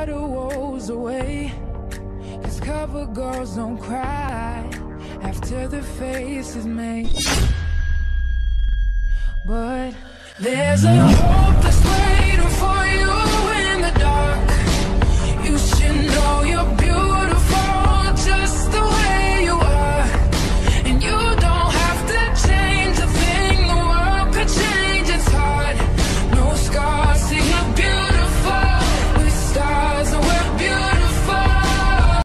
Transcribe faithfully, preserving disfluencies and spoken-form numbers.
all the woes away. Cause cover girls don't cry after the face is made. But there's a hope that